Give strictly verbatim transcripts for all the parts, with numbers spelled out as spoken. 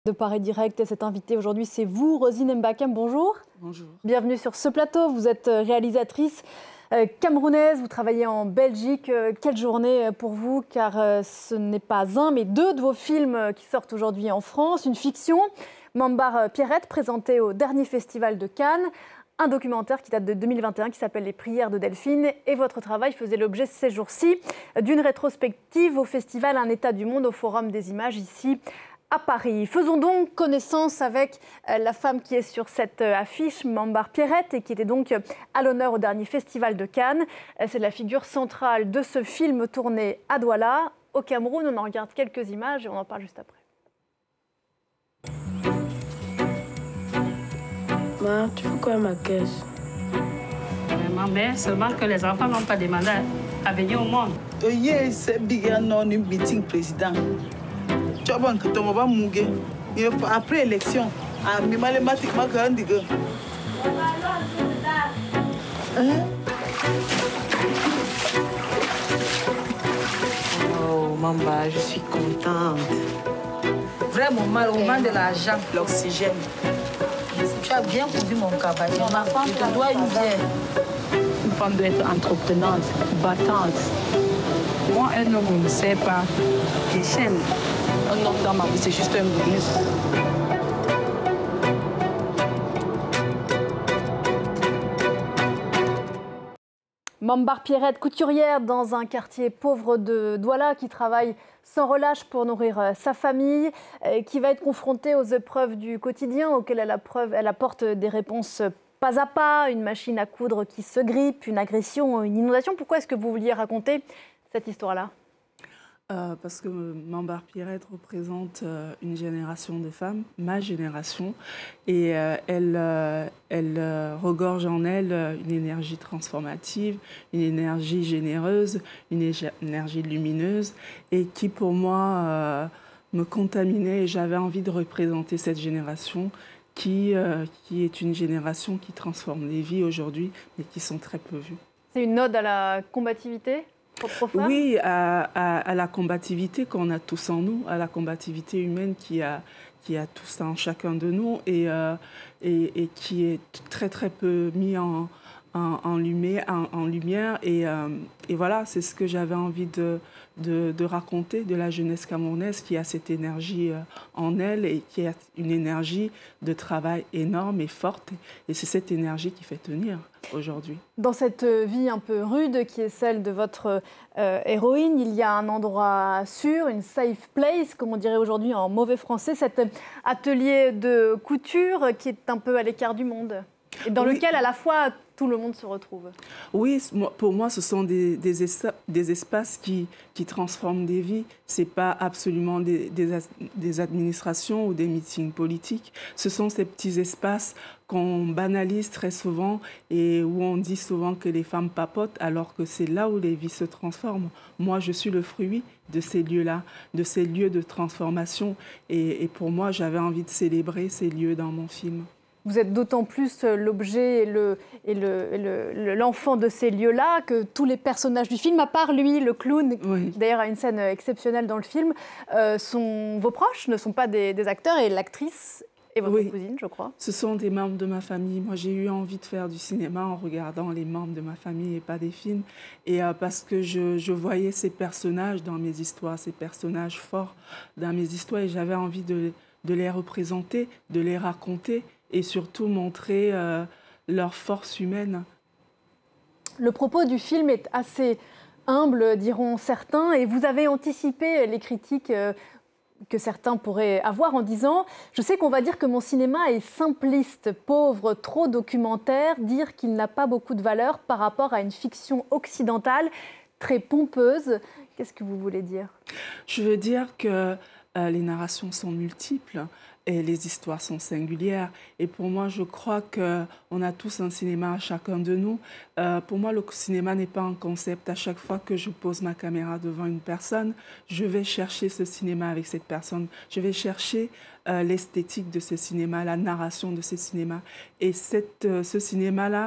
De Paris Direct, et cet invité aujourd'hui, c'est vous, Rosine Mbakam, bonjour. Bonjour. Bienvenue sur ce plateau, vous êtes réalisatrice euh, camerounaise, vous travaillez en Belgique. Euh, quelle journée pour vous, car euh, ce n'est pas un, mais deux de vos films qui sortent aujourd'hui en France. Une fiction, Mambar Pierrette, présentée au dernier festival de Cannes. Un documentaire qui date de deux mille vingt et un qui s'appelle Les Prières de Delphine. Et votre travail faisait l'objet ces jours-ci d'une rétrospective au festival Un État du Monde au Forum des Images ici à Paris. Faisons donc connaissance avec la femme qui est sur cette affiche, Mambar Pierrette, et qui était donc à l'honneur au dernier festival de Cannes. C'est la figure centrale de ce film tourné à Douala, au Cameroun. On en regarde quelques images et on en parle juste après. Ma, tu fais quoi à ma caisse? Vraiment, mais seulement que les enfants n'ont pas demandé à venir au monde. Hier, c'est big non une meeting président. Tu vois que ton va mouiller. Après l'élection, à Mimalématique, ma grande gueule. Oh, Mamba, je suis contente. Vraiment mal au moment de l'argent. L'oxygène. Tu as bien cousu mon cabane. Ma femme, je te dois une bière. Une femme doit être entreprenante, battante. Moi, un homme, on ne sait pas. Des chaînes. Un homme dans ma vie, c'est juste un bonus. Mambar Pierrette, couturière dans un quartier pauvre de Douala, qui travaille sans relâche pour nourrir sa famille, qui va être confrontée aux épreuves du quotidien auxquelles elle, preuve, elle apporte des réponses pas à pas, une machine à coudre qui se grippe, une agression, une inondation. Pourquoi est-ce que vous vouliez raconter cette histoire-là ? Euh, parce que Mambar Pierrette représente euh, une génération de femmes, ma génération, et euh, elle, euh, elle euh, regorge en elle euh, une énergie transformative, une énergie généreuse, une énergie lumineuse, et qui pour moi euh, me contaminait, et j'avais envie de représenter cette génération qui, euh, qui est une génération qui transforme les vies aujourd'hui, mais qui sont très peu vues. C'est une ode à la combativité ? Oui, à, à, à la combativité qu'on a tous en nous, à la combativité humaine qui a, qui a tout ça en chacun de nous et, euh, et, et qui est très très peu mis en, en, en, lumière, en, en lumière. Et, euh, et voilà, c'est ce que j'avais envie de, de, de raconter de la jeunesse camerounaise qui a cette énergie en elle et qui a une énergie de travail énorme et forte. Et c'est cette énergie qui fait tenir aujourd'hui. Dans cette vie un peu rude qui est celle de votre euh, héroïne, il y a un endroit sûr, une safe place, comme on dirait aujourd'hui en mauvais français, cet atelier de couture qui est un peu à l'écart du monde et dans oui. lequel à la fois tout le monde se retrouve. Oui, pour moi, ce sont des, des, des espaces qui, qui transforment des vies. Ce n'est pas absolument des, des, des administrations ou des meetings politiques. Ce sont ces petits espaces qu'on banalise très souvent et où on dit souvent que les femmes papotent, alors que c'est là où les vies se transforment. Moi, je suis le fruit de ces lieux-là, de ces lieux de transformation. Et, et pour moi, j'avais envie de célébrer ces lieux dans mon film. Vous êtes d'autant plus l'objet et le, et le, le, l'enfant de ces lieux-là que tous les personnages du film, à part lui, le clown, oui. qui d'ailleurs a une scène exceptionnelle dans le film, euh, sont vos proches, ne sont pas des, des acteurs, et l'actrice est votre oui. cousine, je crois. Ce sont des membres de ma famille. Moi, j'ai eu envie de faire du cinéma en regardant les membres de ma famille et pas des films. Et euh, parce que je, je voyais ces personnages dans mes histoires, ces personnages forts dans mes histoires, et j'avais envie de, de les représenter, de les raconter, et surtout montrer euh, leur force humaine. Le propos du film est assez humble, diront certains, et vous avez anticipé les critiques euh, que certains pourraient avoir en disant « Je sais qu'on va dire que mon cinéma est simpliste, pauvre, trop documentaire, dire qu'il n'a pas beaucoup de valeur par rapport à une fiction occidentale très pompeuse. » Qu'est-ce que vous voulez dire ? Je veux dire que euh, les narrations sont multiples. Et les histoires sont singulières. Et pour moi, je crois qu'on a tous un cinéma à chacun de nous. Euh, pour moi, le cinéma n'est pas un concept. À chaque fois que je pose ma caméra devant une personne, je vais chercher ce cinéma avec cette personne. Je vais chercher euh, l'esthétique de ce cinéma, la narration de ce cinéma. Et cette, euh, ce cinéma-là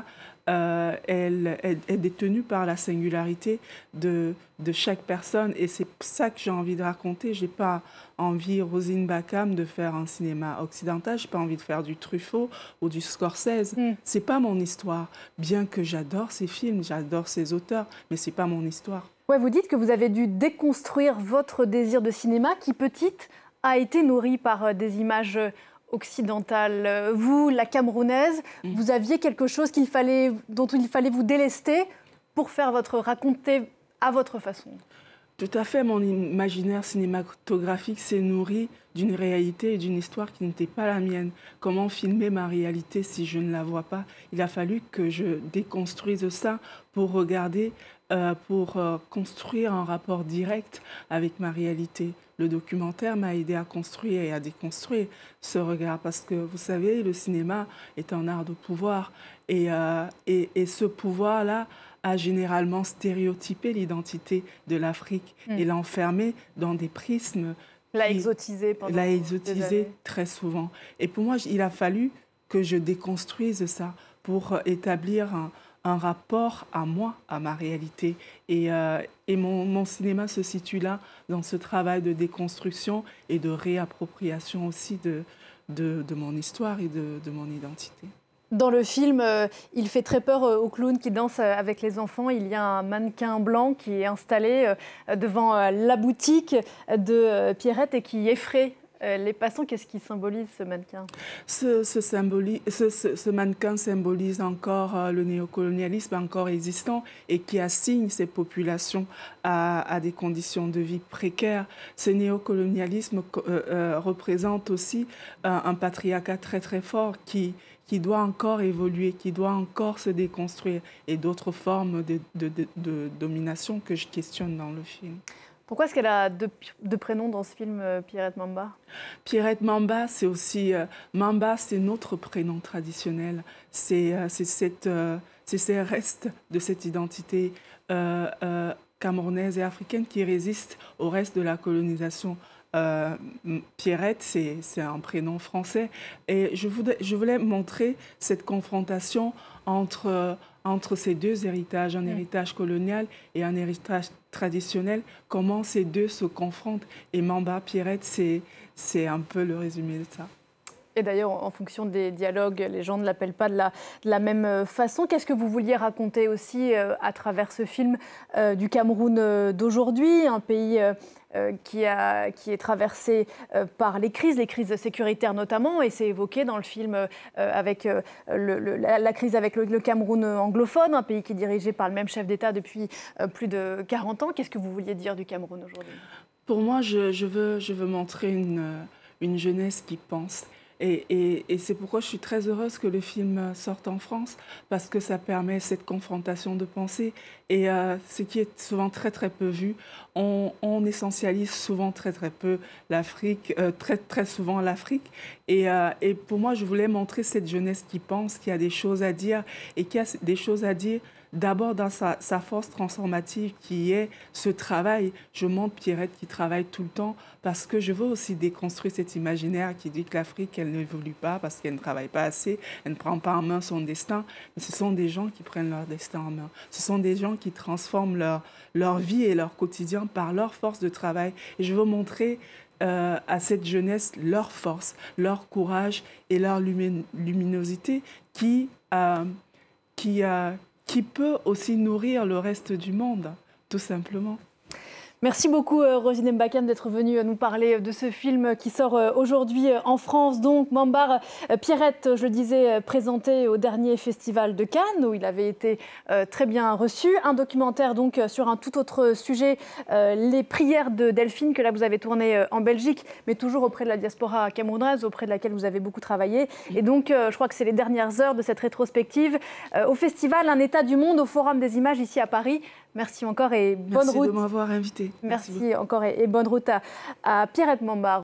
euh, elle, elle est détenue par la singularité de, de chaque personne. Et c'est ça que j'ai envie de raconter. Je n'ai pas envie, Rosine Backam, de faire un cinéma occidental. Je n'ai pas envie de faire du Truffaut ou du Scorsese. Mm. Ce n'est pas mon histoire. Bien que j'adore ces films, j'adore ces auteurs, mais ce n'est pas mon histoire. Ouais, vous dites que vous avez dû déconstruire votre désir de cinéma qui, petite, a été nourri par des images occidentale. Vous, la Camerounaise, mmh. vous aviez quelque chose qu'il fallait, dont il fallait vous délester pour faire votre raconter à votre façon. Tout à fait. Mon imaginaire cinématographique s'est nourri d'une réalité et d'une histoire qui n'était pas la mienne. Comment filmer ma réalité si je ne la vois pas? Il a fallu que je déconstruise ça pour regarder, euh, pour euh, construire un rapport direct avec ma réalité. Le documentaire m'a aidé à construire et à déconstruire ce regard parce que, vous savez, le cinéma est un art de pouvoir et, euh, et, et ce pouvoir-là a généralement stéréotypé l'identité de l'Afrique mmh. et l'a enfermée dans des prismes. L'a exotisé pendant L'a exotisé très souvent. Et pour moi, il a fallu que je déconstruise ça pour établir un, un rapport à moi, à ma réalité. Et, euh, et mon, mon cinéma se situe là, dans ce travail de déconstruction et de réappropriation aussi de, de, de mon histoire et de, de mon identité. Dans le film, euh, il fait très peur euh, aux clowns qui dansent euh, avec les enfants. Il y a un mannequin blanc qui est installé euh, devant euh, la boutique de euh, Pierrette et qui effraie euh, les passants. Qu'est-ce qui symbolise ce mannequin? ce, ce, symboli ce, ce, ce mannequin symbolise encore euh, le néocolonialisme encore existant et qui assigne ces populations à, à des conditions de vie précaires. Ce néocolonialisme euh, euh, représente aussi euh, un patriarcat très très fort qui qui doit encore évoluer, qui doit encore se déconstruire, et d'autres formes de, de, de, de domination que je questionne dans le film. Pourquoi est-ce qu'elle a deux, deux prénoms dans ce film, euh, Pierrette Mamba? Pierrette Mamba, c'est aussi... Euh, Mamba, c'est notre prénom traditionnel. C'est euh, euh, ces restes de cette identité euh, euh, camerounaise et africaine qui résistent au reste de la colonisation. Euh, Pierrette, c'est un prénom français. Et je voulais, je voulais montrer cette confrontation entre, entre ces deux héritages, un mmh. héritage colonial et un héritage traditionnel, comment ces deux se confrontent. Et Mamba, Pierrette, c'est un peu le résumé de ça. Et d'ailleurs, en fonction des dialogues, les gens ne l'appellent pas de la, de la même façon. Qu'est-ce que vous vouliez raconter aussi euh, à travers ce film euh, du Cameroun euh, d'aujourd'hui, un pays euh, qui, a, qui est traversé euh, par les crises, les crises sécuritaires notamment, et c'est évoqué dans le film euh, avec euh, le, le, la, la crise avec le, le Cameroun anglophone, un pays qui est dirigé par le même chef d'État depuis euh, plus de quarante ans. Qu'est-ce que vous vouliez dire du Cameroun aujourd'hui? Pour moi, je, je, veux, je veux montrer une, une jeunesse qui pense. Et, et, et c'est pourquoi je suis très heureuse que le film sorte en France, parce que ça permet cette confrontation de pensée. Et euh, ce qui est souvent très, très peu vu, on, on essentialise souvent très, très peu l'Afrique, euh, très, très souvent l'Afrique. Et, euh, et pour moi, je voulais montrer cette jeunesse qui pense, qui a des choses à dire, et qui a des choses à dire d'abord dans sa, sa force transformative qui est ce travail. Je montre Pierrette qui travaille tout le temps parce que je veux aussi déconstruire cet imaginaire qui dit que l'Afrique, elle n'évolue pas parce qu'elle ne travaille pas assez, elle ne prend pas en main son destin. Mais ce sont des gens qui prennent leur destin en main. Ce sont des gens qui transforment leur, leur vie et leur quotidien par leur force de travail. Et je veux montrer euh, à cette jeunesse leur force, leur courage et leur lumin luminosité qui... Euh, qui euh, qui peut aussi nourrir le reste du monde, tout simplement. Merci beaucoup, Rosine Mbakam, d'être venue nous parler de ce film qui sort aujourd'hui en France. Donc, Mambar Pierrette, je le disais, présenté au dernier festival de Cannes, où il avait été très bien reçu. Un documentaire donc sur un tout autre sujet, les prières de Delphine, que là vous avez tourné en Belgique, mais toujours auprès de la diaspora camerounaise, auprès de laquelle vous avez beaucoup travaillé. Et donc, je crois que c'est les dernières heures de cette rétrospective au festival Un état du monde, au Forum des images ici à Paris. Merci encore et bonne Merci route. Merci de m'avoir invité. Merci, Merci encore et, et bonne route à, à Pierrette Mamba.